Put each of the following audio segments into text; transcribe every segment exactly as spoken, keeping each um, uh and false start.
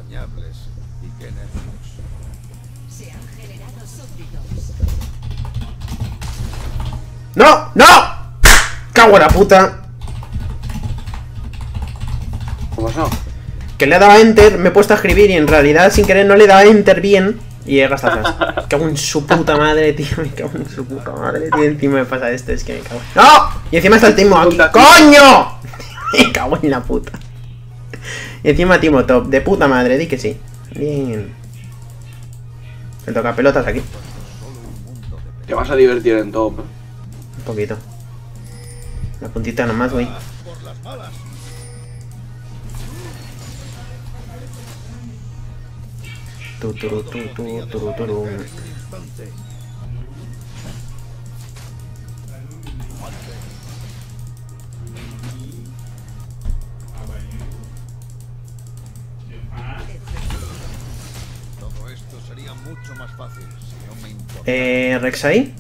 entrañables. Y qué nervios. Se han generado súbditos. ¡No! ¡No! ¡Cago en la puta! ¿Qué pasó? Que le he dado a enter, me he puesto a escribir y en realidad sin querer no le he dado a enter bien y he gastado flash. Me cago en su puta madre, tío. Me cago en su puta madre, tío. Encima me pasa esto, es que me cago en... ¡No! Y encima está el Timo aquí. ¡Coño! Me cago en la puta. Y encima Timo top, de puta madre, di que sí. Bien. Me toca pelotas aquí. Te vas a divertir en top, ¿eh? Un poquito. La puntita nomás, güey. Por las malas. Tu, turu, tu, tu, turu, turu. Instante. Todo esto sería mucho más fácil si no me importara. Eh, Rex ahí.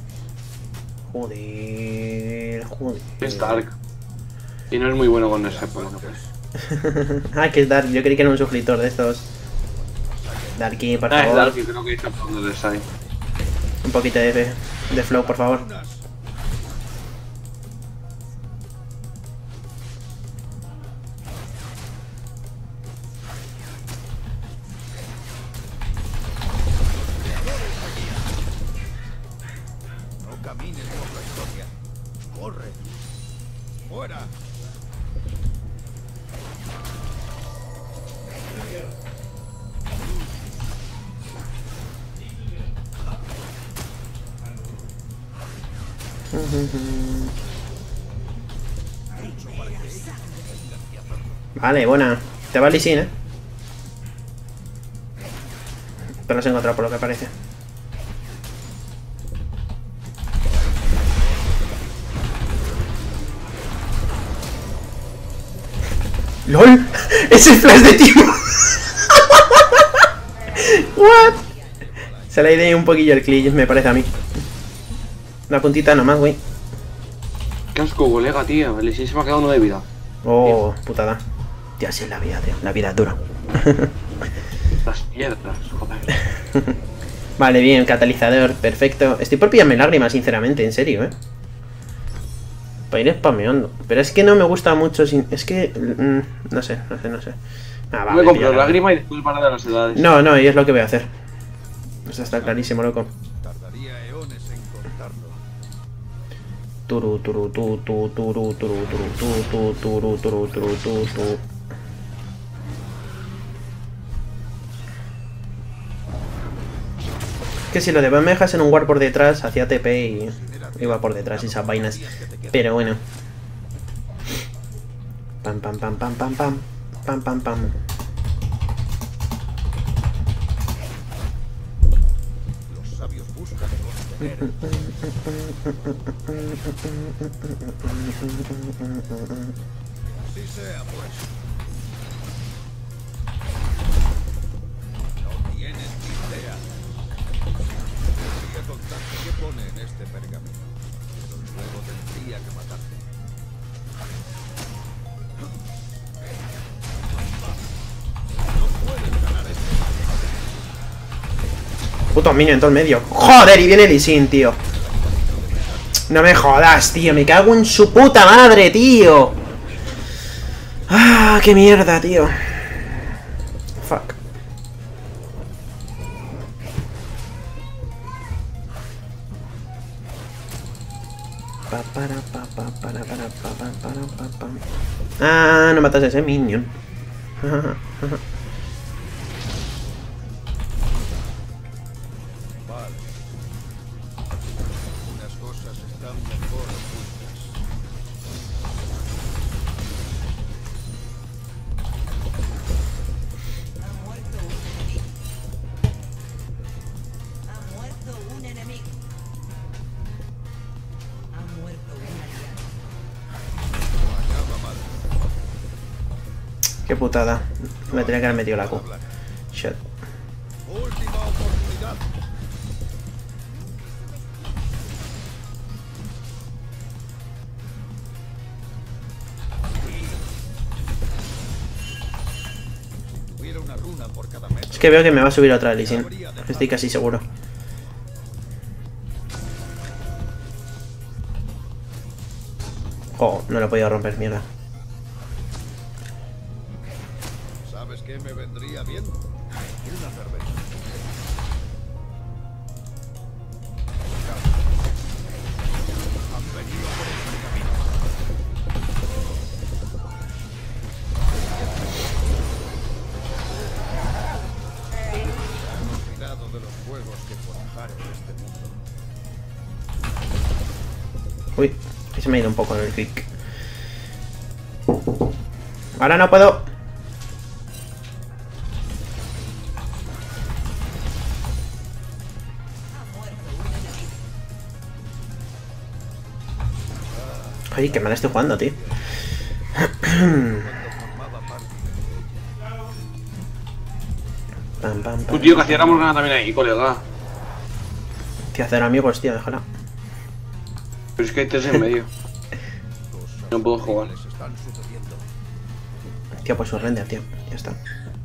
Joder, joder. Es Dark. Y no es muy bueno con ese, por lo que pues. Ah, que es Dark. Yo creí que era un sufritor de estos. Darky, por Ah, es favor. Dark, y creo que está por donde está ahí. Un poquito de, de flow, por favor. No camines por la historia. Corre. Fuera. Vale, buena. Te va Lee Sin, eh. Pero lo has encontrado por lo que parece. ¡Lol! ¡Es el flash de Timo! ¿What? Se le ha ido un poquillo el glitch, me parece a mí. Una puntita nomás, güey. Qué asco, colega, tío. El Lee se me ha quedado uno de vida. Oh, putada. Tío, así es la vida, tío. La vida es dura. Las piedras, joder. Vale, bien, catalizador, perfecto. Estoy por pillarme lágrimas, sinceramente, en serio, eh. Para ir spameando. Pero es que no me gusta mucho sin... Es que... Mmm, no sé, no sé, no sé. Ah, va, me me compro pillo lágrima y después para de las edades. No, no, y es lo que voy a hacer. Eso está clarísimo, loco. Tardaría eones en contarlo. Turu, turu, tu, tu, turu, turu, turu, tu, tu, turu, turu, turu, tu, tu. Que si lo de me dejas en un ward por detrás, hacía T P y iba por detrás y esas vainas. Pero bueno. Pam, pam, pam, pam, pam, pam. Pam, pam, pam. Los sabios buscan contener el poder. Así sea, pues. No tienes ni idea. Podría contarte qué pone en este pergamino, pero luego tendría que matarte. No puedes ganar esto. Puto minion en todo el medio. Joder, y viene Lee Sin, tío. No me jodas, tío. Me cago en su puta madre, tío. Ah, qué mierda, tío. Fuck. Pa, para, pa, pa, para, para, pa, pa, para, pa, pa. Ah, no matas a ese minion. Vale. Unas cosas están mejor ocultas. Ha muerto un enemigo. Ha muerto un aliado. Acaba mal. Qué putada. Me tenía que haber metido la Q. Shit. Última oportunidad. Si hubiera una runa por cada metro. Es que veo que me va a subir otra Lee Sin. Estoy casi seguro. Oh, no lo he podido romper, mierda. ¿Sabes qué me vendría bien? Una cerveza. Han venido por este camino. Han olvidado de los juegos que forjaron este mundo. Uy, que se me ha ido un poco en el click. Ahora no puedo. Ay, qué mal estoy jugando, tío. Pam, pam, Tu pam. tío, que hacía Ramos gana también ahí, colega. Tío, hacer amigos, tío, déjala. Pero es que hay tres en medio. No puedo jugar. Les están sucediendo. Tío, pues su render, tío. Ya está.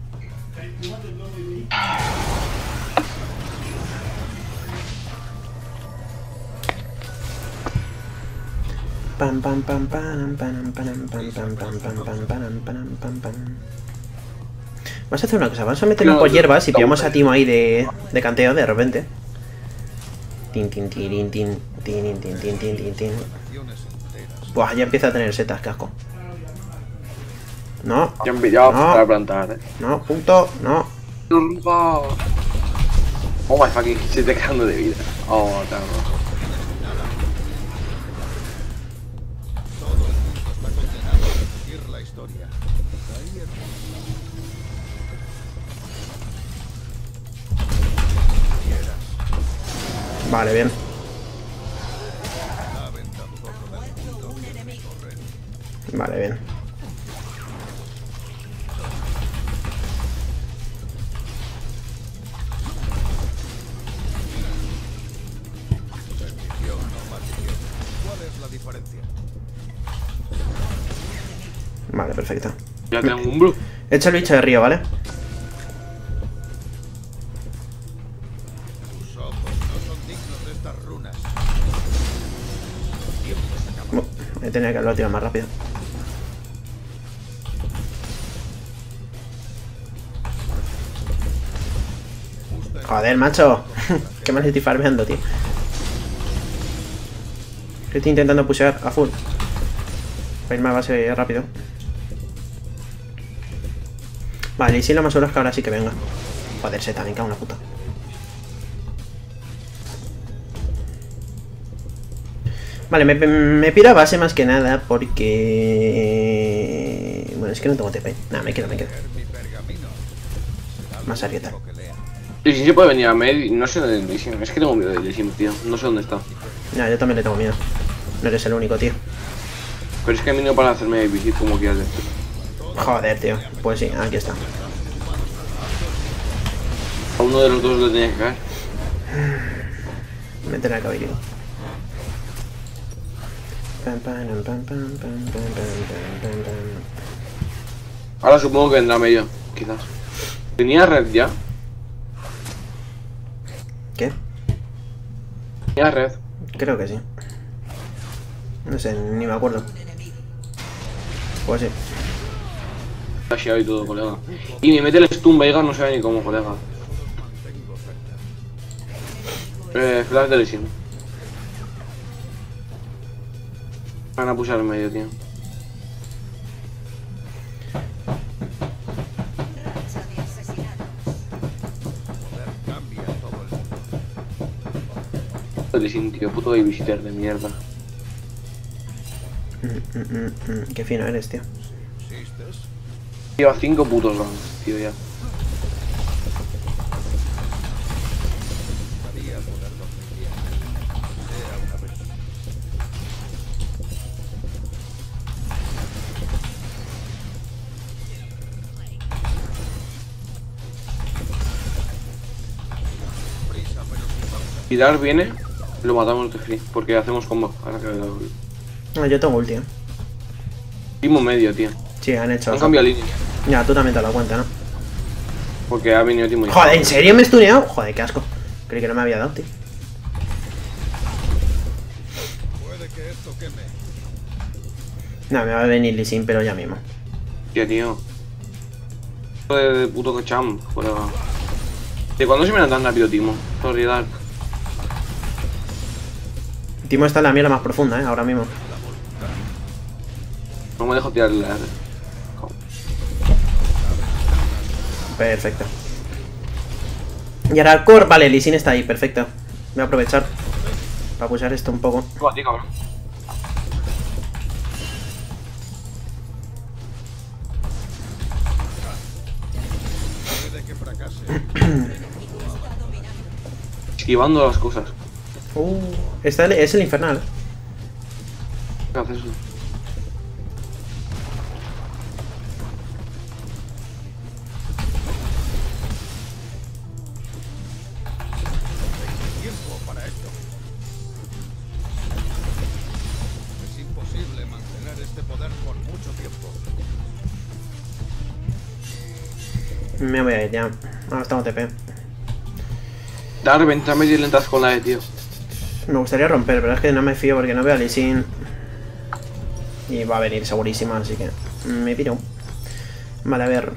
Pam pam pam pam pam pam pam pam pam pam pam pam pam pam pam pam. Vamos a hacer una cosa, vamos a meternos por hierbas y pillamos a Timo ahí de, de canteo de repente. Tin tin tin tin tin tin tin tin tin tin tin. Naciones enteras. Buah, ya empieza a tener setas, casco. No, Ya han pillado No. para plantar, eh. no, punto, no. Turbo. Oh my fucking, se te quedando de vida. Oh, claro. Todo el mundo está condenado a repetir la historia. Ahí es Vale, bien. saben tampoco del mundo Un enemigo. Vale, bien. perdición o maldición. ¿Cuál es la diferencia? Vale, perfecto. Ya tengo un blue. He hecho el bicho de río, ¿vale? Tus ojos no son dignos de estas runas. El tiempo se acaba. Bu- He tenido que haberlo tirado más rápido. Joder, macho. Qué mal estoy farmeando, tío. Estoy intentando pushear a full. Para irme a base rápido. Vale, y si lo más seguro es que ahora sí que venga. Joder, se también cago en la puta. Vale, me, me piro a base más que nada porque... Bueno, es que no tengo T P. Nada, me quedo, me quedo. Mi pergamino. Será lo Más arieta. único que lea. Y si se puede venir a medio, no sé dónde es. Es que tengo miedo de Elysium, tío. No sé dónde está. No, yo también le tengo miedo. No eres el único, tío. Pero es que he venido para hacerme visit como quieras decir. Joder, tío. Pues sí, aquí está. A uno de los dos le tenía que caer. Me tendrá que haber ido. Pam, pam, pam, pam, pam, pam, pam, pam, pam, pam. Ahora supongo que vendrá a medio, quizás. ¿Tenía red ya? ¿Qué? Tenía red. Creo que sí. No sé, ni me acuerdo. Pues sí. Flasheado y todo, colega. Y me mete el stun Veigar, no sabe ni cómo, colega. Eh, flash de Elysium. Van a pushar en medio, tío. Racha de asesinatos. Poder cambia todo el mundo. Elysium, tío, puto babysitter de mierda. Mm, mm, mm, mm. Qué fino eres, tío. ¿Existes? Lleva cinco putos rounds, tío, ya. Gustaría poder dormir bien. Sea una vez. Prisa, pero sin pausa. Si Dar viene, lo matamos de free, porque hacemos combo. Ahora que lo... No, yo tengo ulti, ¿eh? Primo medio, tío. Sí, han hecho. Han cambiado línea. Ya, tú también te lo cuenta, ¿no? Porque ha venido Timo. Joder, ¿en serio me he stuneado? Joder, qué asco. Creí que no me había dado, tío. Puede que esto queme. No, me va a venir Lee Sin, pero ya mismo. Tío, tío. De, de puto cacham, fuera. ¿De cuándo se me dan tan rápido, Timo? Sorry, Dark. Timo está en la mierda más profunda, eh, ahora mismo. No me dejo tirar la... Perfecto. Y ahora el core, vale, Lee Sin está ahí, perfecto. Voy a aprovechar para pulsar esto un poco. Oh, tío, cabrón. Puede que fracase. Esquivando las cosas. Uh, está el- es el infernal. ¿Qué haces eso? Tiempo para esto. Es imposible mantener este poder por mucho tiempo. Me voy a ir ya. Ahora estamos T P. Dar, vente a medir lentas con la E, tío. Me gustaría romper, pero es que no me fío porque no veo a Lee Sin. Y va a venir segurísima, así que me piro. Vale, a ver.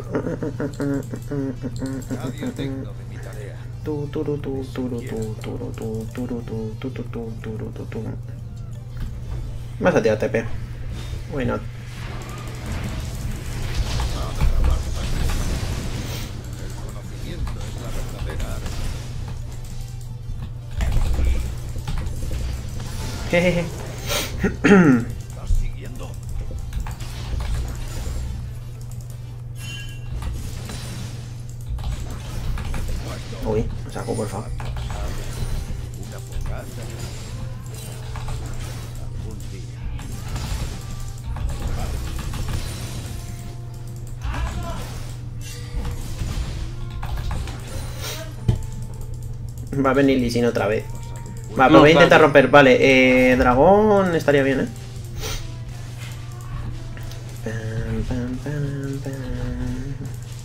Nadie digno de mi tarea. Tu, turu, tu, turu, tu, turu, tu, turu, tu, tu, tu, tu, turu, tu, tu. Vas a tirar T P. Why not? El conocimiento es la verdadera arma. Jejeje. ¿Estás siguiendo? Uy, me saco, por favor. Una fogata. Algún día. Va a venir Lee Sin otra vez. Va, No, pues voy a intentar claro. romper. Vale, eh, dragón estaría bien, eh. Pam, pam, pam, pam.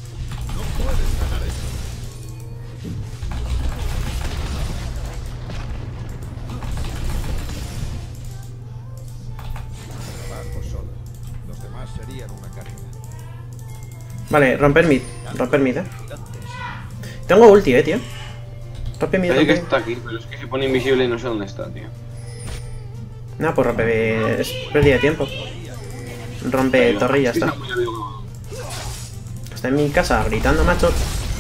Trabajo solo. Los demás serían una carga. Vale, romper mid. Romper mid, eh. Tengo ulti, eh, tío. Rompe mid, Parece que rompe. está aquí, pero es que se pone invisible y no sé dónde está, tío. No, pues rompe. Es pérdida de tiempo. Rompe torre y ya está. Está en mi casa gritando, macho.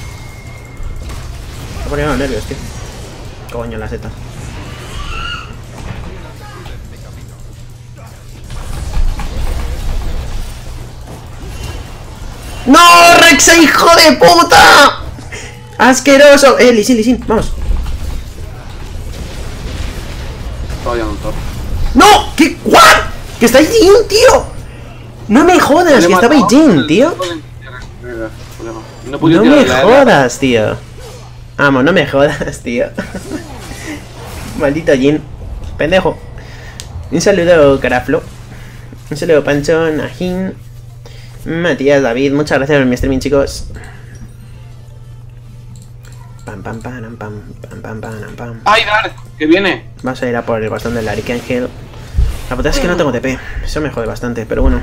Me ha poniendo los nervios, tío. Coño, la seta. ¡No, Rexa, hijo de puta! ¡Asqueroso! Eh, Lee Sin, Lee Sin, vamos. Todavía no torre. ¡No! ¿Qué? ¿What? ¡Que está Jin, tío! ¡No me jodas! ¡Que estaba Jin, tío! No, pude No tirar me la E. jodas, tío. Vamos, no me jodas, tío. Maldito Jin. Pendejo. Un saludo, Caraflo. Un saludo, Pancho, Najin, Matías, David. Muchas gracias por mi streaming, chicos. Pam, pam, pam, pam, pam, pam, pam, pam. ¡Ay, Dark! ¡Que viene! Vas a ir a por el bastón del Arcángel. La puta es que no tengo T P. Eso me jode bastante, pero bueno.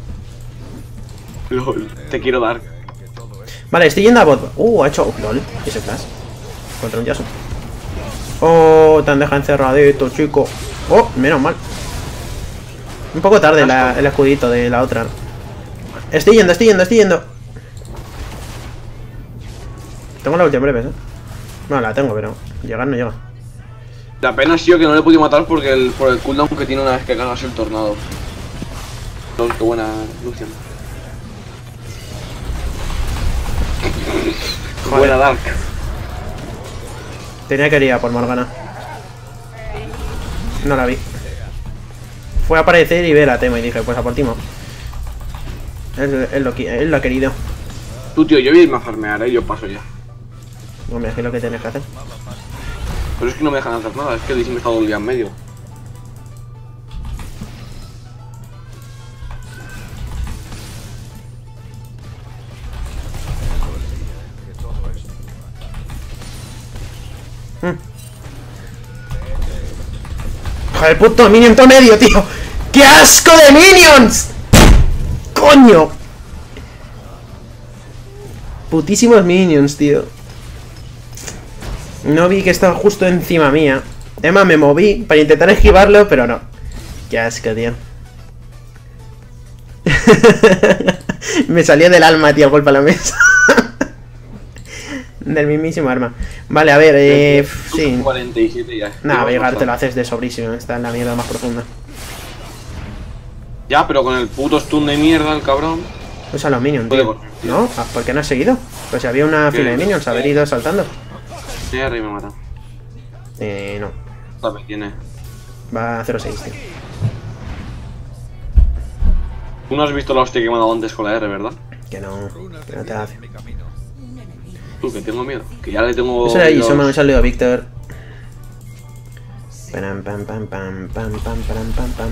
LOL, te quiero dar. Vale, estoy yendo a bot. Uh, ha hecho. Uh, lol. ¿Y ese flash? Contra un Yasuo. Oh, te han dejado encerradito, chico. Oh, menos mal. Un poco tarde la- el escudito de la otra. Estoy yendo, estoy yendo, estoy yendo. Tengo la última breves, eh. No, la tengo, pero llegar no llega. La pena ha sido que no le he podido matar porque el, por el cooldown que tiene una vez que cagas el tornado. LOL, qué buena Lucian. Joder. Buena Dark. Tenía que ir a por Morgana. No la vi. Fue a aparecer y ver a Temo y dije, pues a por Timo. Él, él lo, qui- él lo ha querido. Tú, tío, yo voy a irme a farmear, eh, yo paso ya. Hombre, es que es lo que tienes que hacer. Pero es que no me dejan hacer nada, es que el me está todo el día en medio. Entre todos Joder, el puto minion todo medio, tío. ¡Qué asco de minions! ¡Coño! Putísimos minions, tío. No vi que estaba justo encima mía. Además me moví para intentar esquivarlo, pero no. Qué asco, tío. Me salió del alma, tío, el golpe a la mesa. Del mismísimo arma. Vale, a ver, eh... sí. cuarenta y siete ya. Nada, Veigar te lo haces de sobrísimo. Está en la mierda más profunda. Ya, pero con el puto stun de mierda, el cabrón. Usa los minions, tío. ¿No? Ah, ¿por qué no has seguido? Pues si había una fila de minions, haber ido saltando. Sí, arriba me mata. Eh, no. ¿Sabes quién es? Va a cero seis, tío. Tú no has visto la hostia que me ha dado antes con la R, ¿verdad? Que no, que no te hace. Tú, que tengo miedo. Que ya le tengo... Eso era ahí, los- eso me ha salido Víctor. Pam, pam, pam, pam, pam, pam, pam, pam, pam.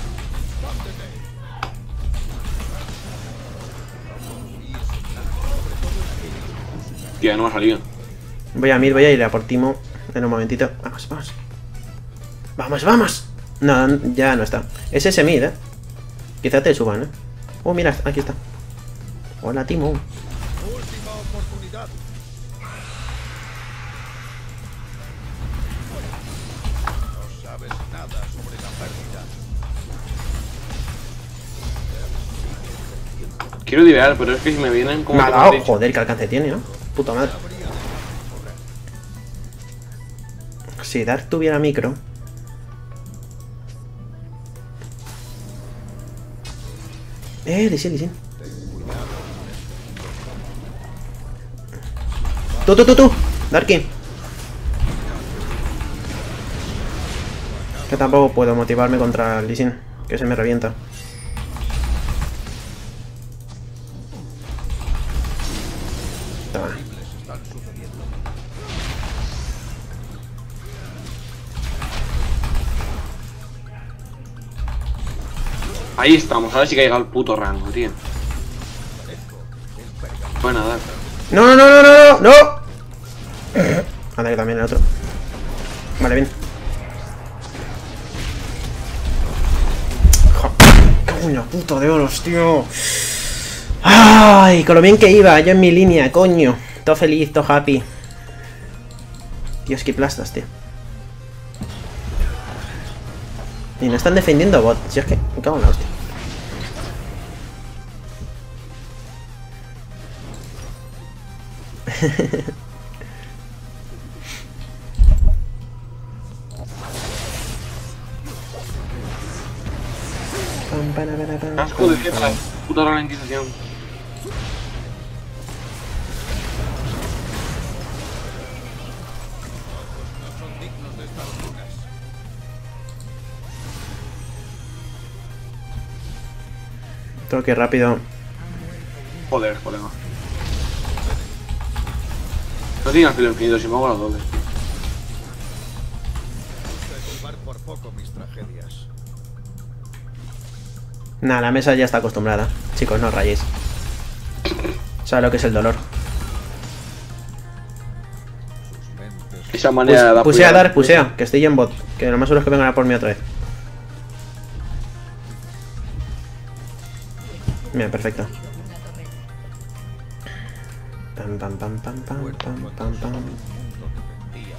Tía, no me ha salido. Voy a mid, voy a ir a por Timo en un momentito. Vamos, vamos. Vamos, vamos. No, ya no está. Es ese mid, eh. Quizá te suban, eh. Oh, mira, aquí está. Hola, Timo. Última oportunidad. No sabes nada sobre la pérdida. Quiero divear, pero es que si me vienen como... Me ha te dado. he dicho. Joder, qué alcance tiene, ¿no? Puta madre. Si Dark tuviera micro. Eh, Lee Sin, Lee Sin. Tú, tú, tú, tú. Darky. Que tampoco puedo motivarme contra Lee Sin, que se me revienta. Toma. Ahí estamos, ahora sí que ha llegado el puto rango, tío. Buena, Dark. No, no, no, no, no, no. Anda, que también el otro. Vale, bien. Jo, cago en la puta de oros, tío. Ay, con lo bien que iba, yo en mi línea, coño. Todo feliz, todo happy. Dios, qué plastas, tío. Y no están defendiendo bot. Si es que me cago en la hostia. Pam, para, para, para, Casco de pam, tierra, pam. puta ralentización. Tengo que ir rápido. Joder, colega. No tiene filo infinito, si me hago las dobles. Culpar por poco mis tragedias. Nah, la mesa ya está acostumbrada. Chicos, no os rayéis. Sabe lo que es el dolor. Sus mentes Esa manera de Pus- dar pusea, Dark, pusea. Que estoy yo en bot. Que lo más seguro es que vengan a por mí otra vez. Mira, perfecto. Pam, pam, pam, pam, pam, pam, pam, pam. mundo dependía.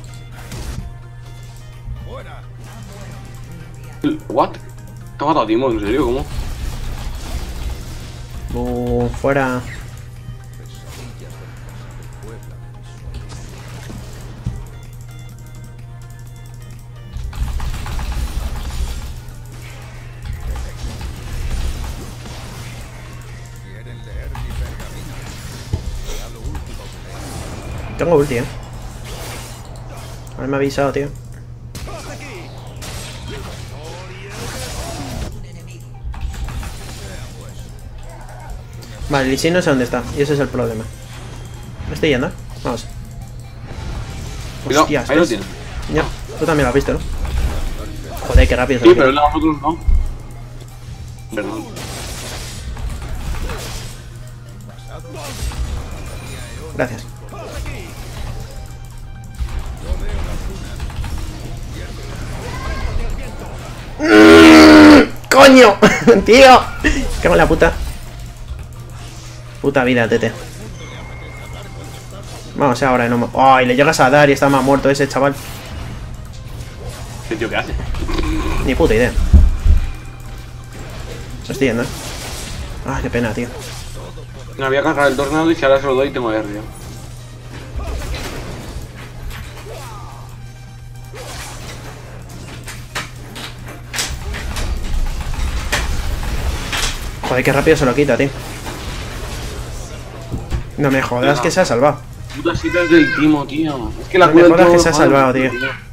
¡Fuera! ¿What? ¿Te ha matado a Timo? ¿En serio? ¿Cómo? Uh, fuera. Pesadillas del pasado pueblan mi sueño. Quieren leer mi pergamino. Será lo último que lean. Tengo ulti, eh. A ver, me ha avisado, tío. Vale, Lee Sin no sé dónde está. Y ese es el problema. ¿Me estoy yendo? Vamos. Cuidado, Hostias, ahí lo ¿ves? tienes. Ya, tú también lo has visto, ¿no? Joder, qué rápido se Sí, lo pero tira. el de nosotros no. Perdón. Gracias. coño! ¡Tío! Cago en la puta. Puta vida, tete. Vamos ahora, no. ¡Ay! Le llegas a dar y está más muerto ese chaval. ¿Qué tío qué hace? Ni puta idea. Lo estoy yendo, eh. Ah, qué pena, tío. Me había cargado el tornado y si ahora se lo doy tengo R yo. Joder, qué rápido se lo quita, tío. No me jodas que se ha salvado. Putas citas del timo, tío. Es que la No me cura del jodas timo que se ha joder, salvado, tío.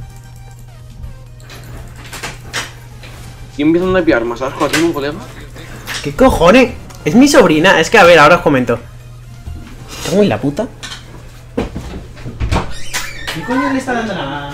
Y empiezan a pillar más asco a timo, colega. ¿Qué cojones? Es mi sobrina. Es que, a ver, ahora os comento. ¿Cómo en la puta? ¿Qué coño le está dando la...?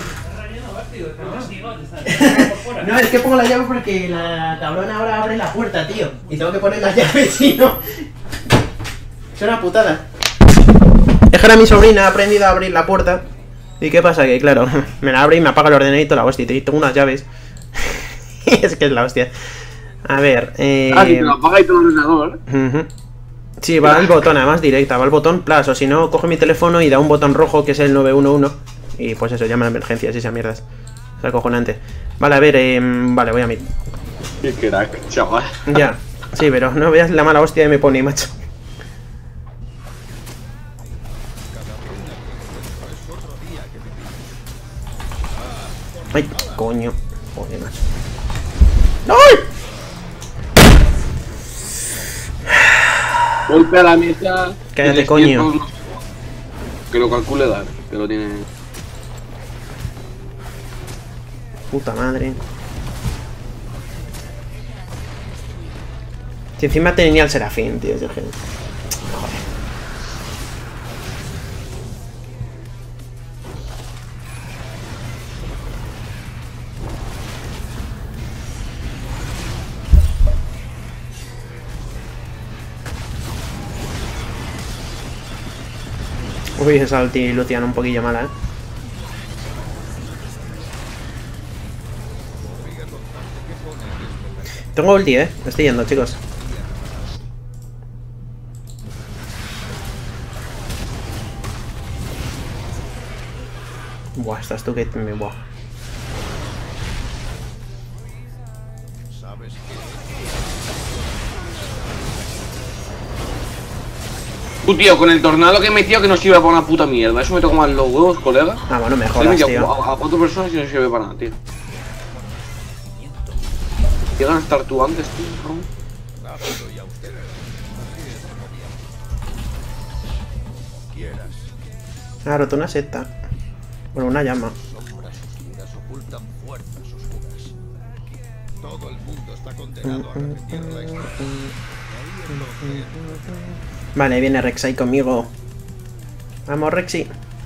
No, es que pongo la llave porque la cabrona ahora abre la puerta, tío. Y tengo que poner la llave, si no... Es una putada. Es que ahora mi sobrina ha aprendido a abrir la puerta. ¿Y qué pasa? Que claro, me la abre y me apaga el ordenador la hostia. Y tengo unas llaves. Es que es la hostia. A ver, eh... Ah, si te lo apaga y todo el ordenador. Uh-huh. Sí, va al botón, además directa, va al botón plus. O si no, coge mi teléfono y da un botón rojo que es el nueve uno uno. Y pues eso, llama a emergencias y esas mierdas. Es acojonante. Vale, a ver, eh, vale, voy a mi... Qué crack, chaval. Ya, sí, pero no veas la mala hostia de me pone, macho. Ay, coño. Joder, macho. ¡Ay! Golpe a la mesa. Cállate, y coño. los- Que lo calcule dar, que lo tiene. Puta madre. Si encima tenía el Serafín, tío. Yo que... Joder. Uy, esa ulti Lucian un poquillo mala, eh. Tengo ulti, eh. Me estoy yendo, chicos. Buah, estás tú que me... Buah. ¿Sabes qué? Tú, tío, con el tornado que he metido que no sirve para una puta mierda. Eso me toca más los huevos, colega. Ah, bueno, me He jodas, metido tío. a, a cuatro personas y no sirve para nada, tío. Llegan a estar tú antes, tío, ¿no? Rápido y austero. Así es, novia. Como quieras. Ha roto una seta. Bueno, una llama. Sombras oscuras ocultan fuerzas oscuras. Todo el mundo está condenado a repetir la historia. Ahí entonces Vale, viene Rek'Sai conmigo. Vamos, Rexy.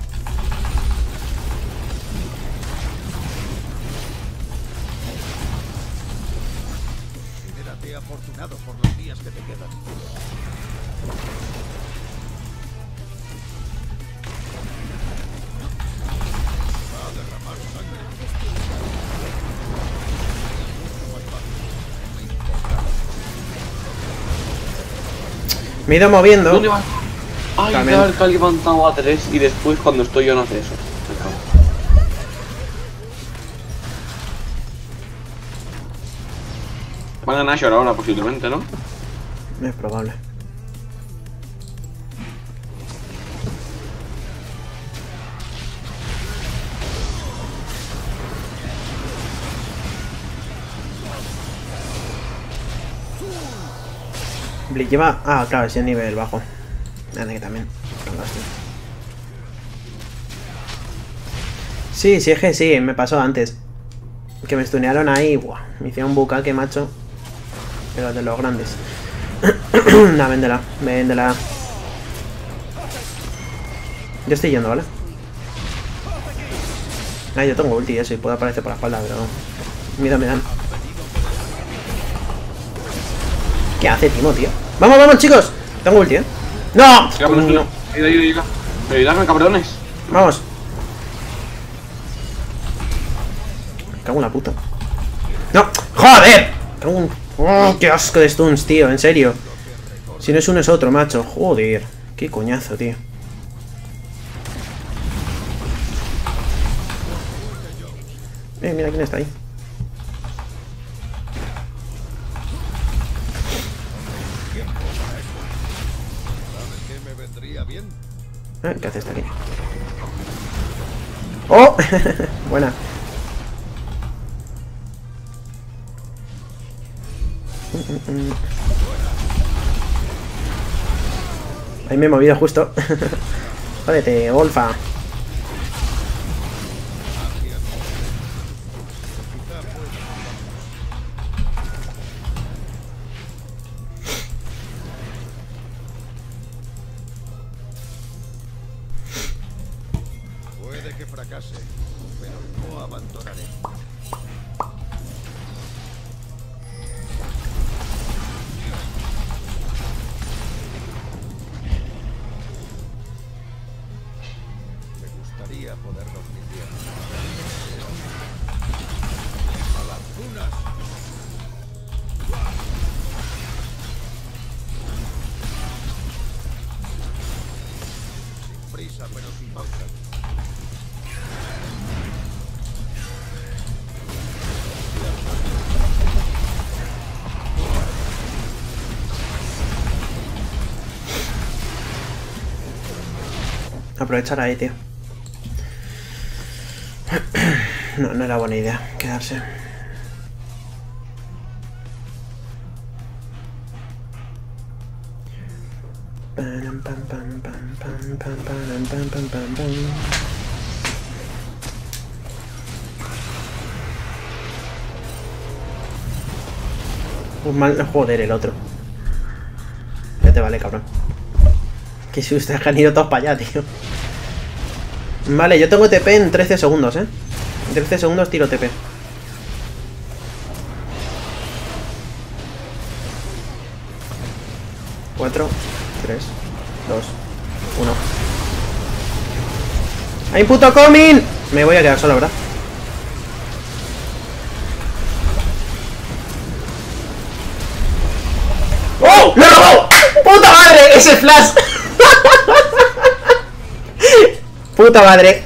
considérate afortunado por los días que te quedan. Va a derramar sangre. Me he ido moviendo. ¿Dónde vas? Ay, También. claro, que ha levantado a tres y después cuando estoy yo no hace eso. Me cago. Van a Nashor ahora posiblemente, ¿no? Es probable. Blitz lleva... Ah, claro, ese nivel bajo. Anda que también. Fantástico. Sí, sí, es que sí, me pasó antes. Que me stunearon ahí, buah. Me hicieron un bucaque, macho. Pero de los grandes. Nah, véndela, véndela. Yo estoy yendo, ¿vale? Ah, yo tengo ulti y eso, y puedo aparecer por la espalda, pero... Mira, me dan. ¿Qué hace Timo, tío? ¡Vamos, vamos, chicos! Tengo ulti, ¿eh? ¡No! Ya, pero Coño. Ayuda, ayuda, ayuda. Ayudadme, cabrones. Vamos. Me cago en la puta. ¡No! ¡Joder! cago en... ¡Oh, qué asco de stuns, tío! En serio. Si no es uno es otro, macho. Joder. Qué coñazo, tío. Eh, mira quién está ahí. ¿Sabes qué me vendría bien? Eh, ¿qué hace esta aquí? ¡Oh! Buena. Ahí me he movido justo. Jódete, Wolfa. Puede que fracase, pero no abandonaré. Me gustaría poder dormir bien. ¡A las dunas! Sin prisa, pero sin pausa. Aprovechar ahí, tío. No, no era buena idea quedarse. Pam, pam, pam, pam, pam, pam, pam, pam, pam, pam, pam. Un mal... Joder, el otro. Ya te vale, cabrón. Que si ustedes han ido todos para allá, tío. Vale, yo tengo T P en trece segundos, ¿eh? En trece segundos tiro T P. cuatro, tres, dos, uno. ¡Hay un puto coming! Me voy a quedar solo, ¿verdad? ¡Oh! ¡Lo he robado! ¡Puta madre! ¡Ese flash! ¡Puta madre!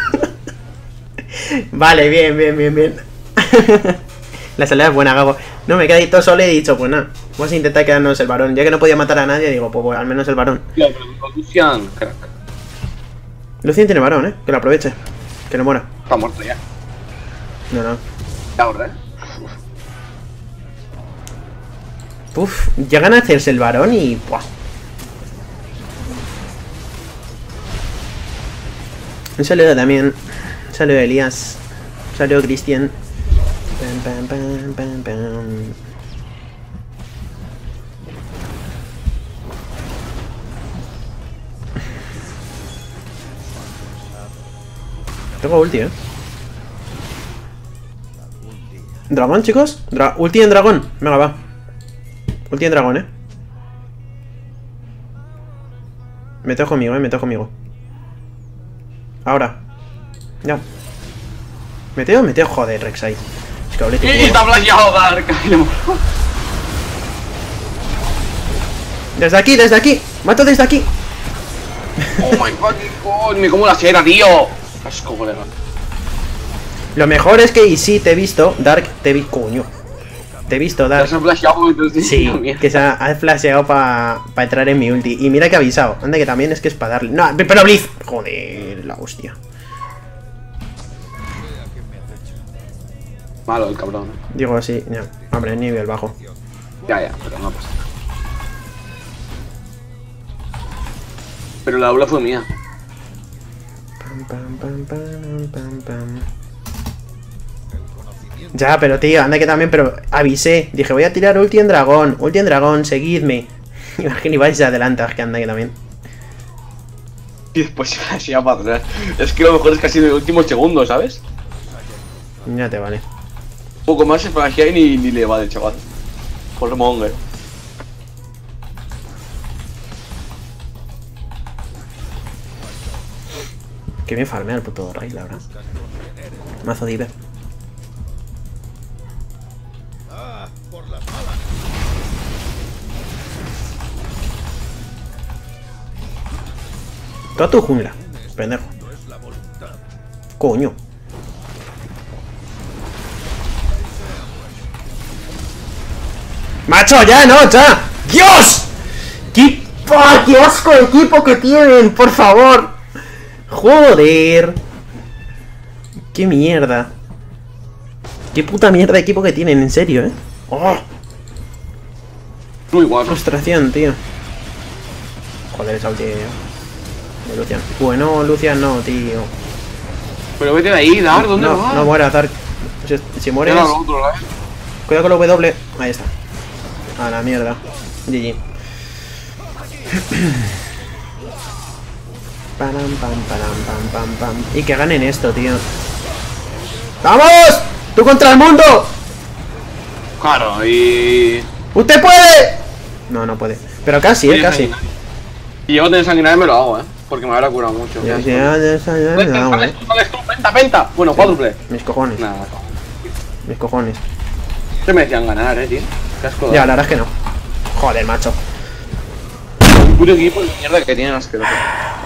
Vale, bien, bien, bien, bien. La salida es buena, Gabo. No, me quedé ahí todo solo y he dicho, pues nada, vamos a intentar quedarnos el varón. Ya que no podía matar a nadie, digo, pues, pues al menos el varón. Tío, pero con Lucian, crack. Lucian tiene varón, ¿eh? Que lo aproveche. Que no muera. Está muerto ya. No, no. La verdad. Uf, llegan a hacerse el varón y... ¡buah! Un saludo también. Un saludo a Elías. Un saludo a Cristian. Pam, pam, pam, pam, pam. Tengo ulti, eh. ¿Dragón, chicos? Dra ulti en dragón. Venga, va. Ulti en dragón, eh. Mete conmigo, eh. Mete conmigo. Ahora. Ya. Meteo, meteo. Joder, Rek'Sai. Es que hablé tu ¡Y juego. te ha flasheado Dark! Desde aquí, desde aquí. Mato desde aquí. ¡Oh my fucking god! Me como la cera, tío. Asco, colega. Lo mejor es que, y sí, te he visto, Dark, te vi, coño. Te he visto, Te Dark. has flasheado entonces. Sí, que se ha, ha flasheado para pa entrar en mi ulti. Y mira que ha avisado. Anda que también es que es para darle. No, pero Blitz. Joder, la hostia. Malo el cabrón. Digo así, ya. Hombre, nivel bajo. Ya, ya, pero no pasa. Pero la aula fue mía. Pam, pam, pam, pam, pam, pam. Ya, pero tío, anda que también, pero avisé. Dije, voy a tirar ulti en dragón. Ulti en dragón, seguidme. Imagínate, y vais adelante, que anda que también. Y después se flasheaba para atrás. Es que lo mejor es casi en el último segundo, ¿sabes? Ya te vale. Un poco más se flashea y ni, ni le va de chaval. Por monger. Que bien farmea el puto Ray, la verdad. Mazo diver. Ah, por la Toda tu jungla, pendejo. Coño. ¡Macho, ya, no, ya! ¡Dios! ¡Qué, ¡oh, qué asco de equipo que tienen! ¡Por favor! ¡Joder! ¡Qué mierda! ¡Qué puta mierda de equipo que tienen, en serio, eh! ¡Oh! Muy guapo. Frustración, tío. Joder, esa ulti de Lucian. Bueno, Lucian no, tío. Pero vete de ahí, Dar, ¿dónde No, vas? no mueras, Dark. Si, si mueres... Era lo otro, ¿eh? Cuidado con la W. Ahí está. A la mierda. G G. Pam, pam, pam, pam, pam, pam. Y que ganen esto, tío. ¡Vamos! ¡Tú contra el mundo! Claro, y... ¡Usted puede! No, no puede. Pero casi, eh, casi. Si llego a tener sanguinaria me lo hago, eh. Porque me habrá curado mucho. Ya, ya, ya, ya, ya, Vete, me hago, sales eh. tú, sales tú, penta, penta. Bueno, cuádruple. Mis cojones, Nada, mis cojones. se me decían ganar, eh, tío. Qué asco. Ya, la verdad es que no. Joder, macho. Un puto equipo de mierda que tienen asqueroso.